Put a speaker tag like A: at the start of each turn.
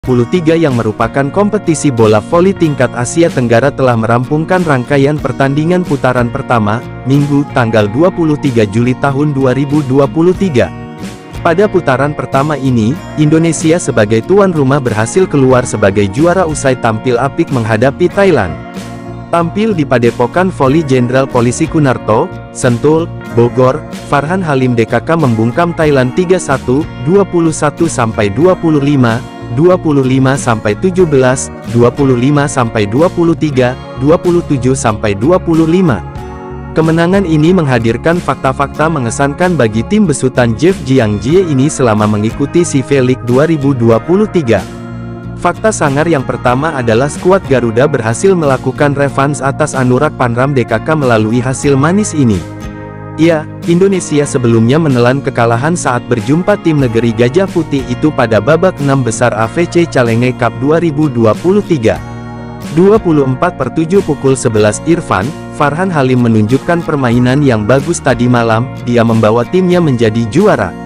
A: 2023 yang merupakan kompetisi bola voli tingkat Asia Tenggara telah merampungkan rangkaian pertandingan putaran pertama, Minggu, tanggal 23 Juli tahun 2023. Pada putaran pertama ini, Indonesia sebagai tuan rumah berhasil keluar sebagai juara usai tampil apik menghadapi Thailand. Tampil di Padepokan Voli Jenderal Polisi Kunarto, Sentul, Bogor, Farhan Halim DKK membungkam Thailand 3-1, 21-25, 25-17, 25-23, 27-25. Kemenangan ini menghadirkan fakta-fakta mengesankan bagi tim besutan Jeff Jiangjie ini selama mengikuti CV League 2023. Fakta sangar yang pertama adalah skuad Garuda berhasil melakukan revans atas Anurak Panram DKK melalui hasil manis ini. Ya, Indonesia sebelumnya menelan kekalahan saat berjumpa tim negeri Gajah Putih itu pada babak 6 besar AFC Challenge Cup 2023. 24/7 pukul 11 Irfan, Farhan Halim menunjukkan permainan yang bagus tadi malam, dia membawa timnya menjadi juara.